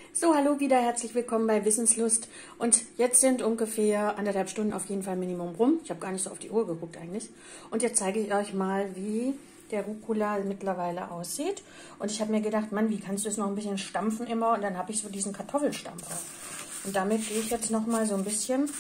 So, hallo wieder, herzlich willkommen bei Wissenslust. Und jetzt sind ungefähr 1,5 Stunden auf jeden Fall Minimum rum. Ich habe gar nicht so auf die Uhr geguckt eigentlich. Und jetzt zeige ich euch mal, wie der Rucola mittlerweile aussieht. Und ich habe mir gedacht, Mann, wie kannst du es noch ein bisschen stampfen immer? Und dann habe ich so diesen Kartoffelstampfer. Und damit gehe ich jetzt noch mal so ein bisschen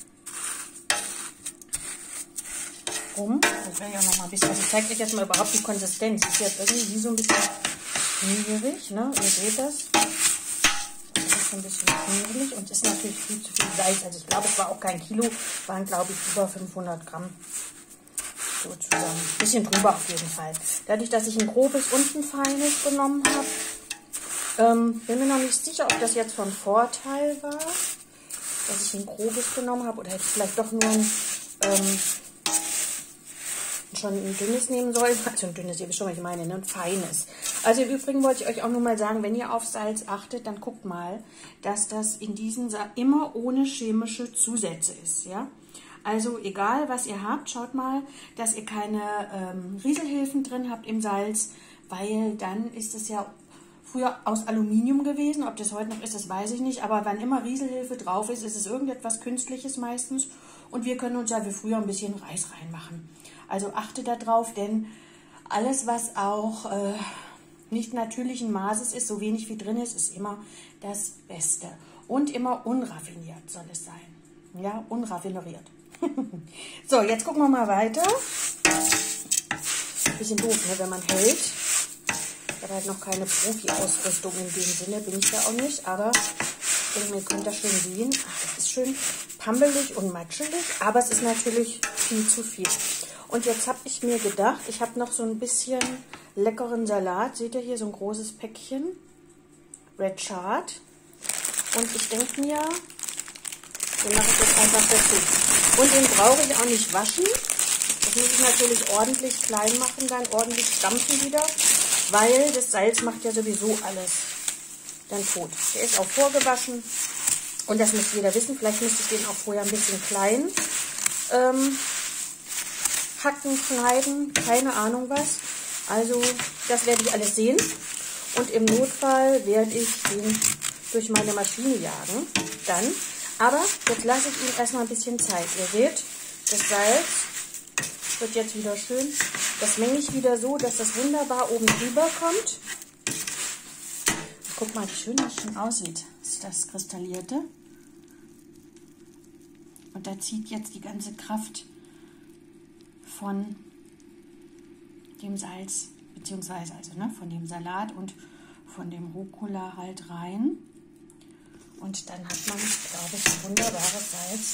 rum. Das werde ich auch noch mal ein bisschen. Also ich zeige euch jetzt mal überhaupt die Konsistenz. Das ist jetzt irgendwie so ein bisschen schwierig, ne? Ihr seht das. Ein bisschen knubbelig und ist natürlich viel zu viel Salz. Also ich glaube, es war auch kein Kilo, waren glaube ich über 500 Gramm. So zusammen. Ein bisschen drüber auf jeden Fall. Dadurch, dass ich ein grobes und ein feines genommen habe, bin mir noch nicht sicher, ob das jetzt von Vorteil war, dass ich ein grobes genommen habe oder hätte ich vielleicht doch nur schon ein dünnes nehmen sollen. Also ein dünnes, ihr wisst schon, was ich meine, ne? Ein feines. Also im Übrigen wollte ich euch auch nur mal sagen, wenn ihr auf Salz achtet, dann guckt mal, dass das in diesen immer ohne chemische Zusätze ist, ja. Also egal, was ihr habt, schaut mal, dass ihr keine Rieselhilfen drin habt im Salz, weil dann ist es ja früher aus Aluminium gewesen. Ob das heute noch ist, das weiß ich nicht. Aber wann immer Rieselhilfe drauf ist, ist es irgendetwas Künstliches meistens. Und wir können uns ja wie früher ein bisschen Reis reinmachen. Also achte darauf, denn alles, was auch nicht natürlichen Maßes ist, so wenig wie drin ist, ist immer das Beste. Und immer unraffiniert soll es sein. Ja, unraffineriert. So, jetzt gucken wir mal weiter. Bisschen doof, ne, wenn man hält. Ich habe halt noch keine Profi-Ausrüstung in dem Sinne, bin ich ja auch nicht. Aber ich denke, ihr könnt das schön sehen. Ach, das ist schön pampelig und matschelig, aber es ist natürlich viel zu viel. Und jetzt habe ich mir gedacht, ich habe noch so ein bisschen leckeren Salat. Seht ihr hier so ein großes Päckchen? Red Chard. Und ich denke mir, den mache ich jetzt einfach dazu. Und den brauche ich auch nicht waschen. Das muss ich natürlich ordentlich klein machen, dann ordentlich stampfen wieder, weil das Salz macht ja sowieso alles dann tot. Der ist auch vorgewaschen und das müsst jeder wissen. Vielleicht müsste ich den auch vorher ein bisschen klein hacken, schneiden, keine Ahnung was. Also das werde ich alles sehen und im Notfall werde ich den durch meine Maschine jagen. Dann, aber jetzt lasse ich ihm erstmal ein bisschen Zeit. Ihr seht, das Salz wird jetzt wieder schön. Das menge ich wieder so, dass das wunderbar oben drüber kommt. Guck mal, wie schön das schon aussieht. Das ist das Kristallierte. Und da zieht jetzt die ganze Kraft von dem Salz, beziehungsweise also, ne, von dem Salat und von dem Rucola halt rein. Und dann hat man, glaube ich, ein wunderbares Salz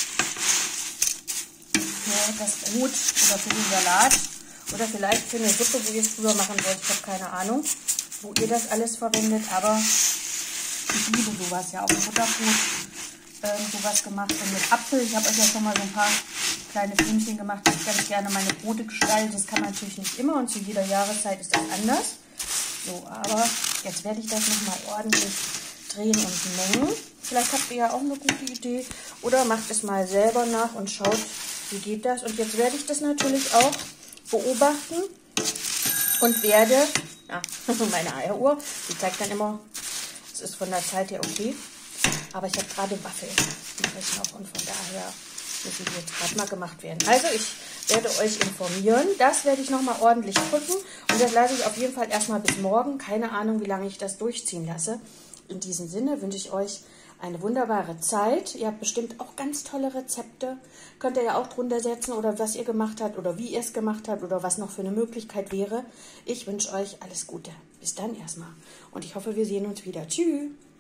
für das Brot oder für den Salat oder vielleicht für eine Suppe, wo ihr es drüber machen wollt. Ich habe keine Ahnung, wo ihr das alles verwendet, aber ich liebe sowas, ja, auch im Butterbrot sowas gemacht und mit Apfel. Ich habe euch ja schon mal so ein paar kleine Filmchen gemacht, wie ich ganz gerne meine Brote gestalte. Das kann man natürlich nicht immer und zu jeder Jahreszeit ist das anders. So, aber jetzt werde ich das nochmal ordentlich drehen und mengen. Vielleicht habt ihr ja auch eine gute Idee oder macht es mal selber nach und schaut, wie geht das. Und jetzt werde ich das natürlich auch beobachten und werde, ja, meine Eieruhr, die zeigt dann immer, es ist von der Zeit her okay, aber ich habe gerade Waffeln übrig noch und von daher müssen die jetzt gerade mal gemacht werden. Also ich werde euch informieren. Das werde ich nochmal ordentlich drücken und das lasse ich auf jeden Fall erstmal bis morgen. Keine Ahnung, wie lange ich das durchziehen lasse. In diesem Sinne wünsche ich euch eine wunderbare Zeit. Ihr habt bestimmt auch ganz tolle Rezepte. Könnt ihr ja auch drunter setzen oder was ihr gemacht habt oder wie ihr es gemacht habt oder was noch für eine Möglichkeit wäre. Ich wünsche euch alles Gute. Bis dann erstmal. Und ich hoffe, wir sehen uns wieder. Tschüss.